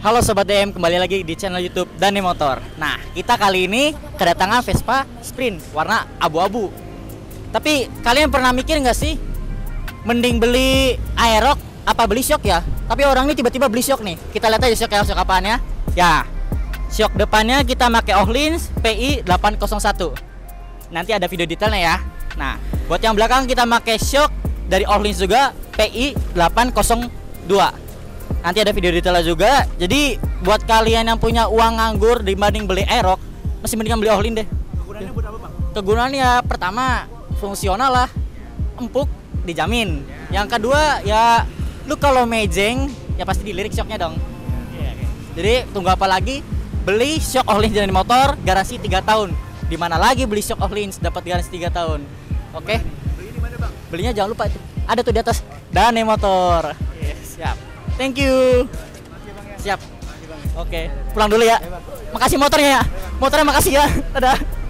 Halo Sobat DM, kembali lagi di channel YouTube Dani Motor. Nah, kita kali ini kedatangan Vespa Sprint warna abu-abu. Tapi kalian pernah mikir nggak sih, mending beli Aerox apa beli shock ya? Tapi orang ini tiba-tiba beli shock nih. Kita lihat aja shock apaan ya. Ya, shock depannya kita pakai Ohlins PI 801. Nanti ada video detailnya ya. Nah, buat yang belakang kita pakai shock dari Ohlins juga PI 802. Nanti ada video detailnya juga. Jadi buat kalian yang punya uang nganggur dibanding beli Aerox, masih mendingan beli Ohlins deh. Kegunaannya buat apa, Bang? Kegunaannya pertama fungsional lah, empuk dijamin. Yang kedua ya lu kalau mejeng ya pasti dilirik shocknya dong. Jadi tunggu apa lagi? Beli shock Ohlins Dani Motor garansi 3 tahun. Dimana lagi beli shock Ohlins dapat garansi 3 tahun. Oke? Beli di mana, Bang? Belinya jangan lupa itu. Ada tuh di atas Dani Motor. Siap. Thank you. Makasih, Bang ya. Siap. Makasih, Bang. Oke, pulang dulu ya. Makasih motornya ya. Motornya makasih ya. Dadah.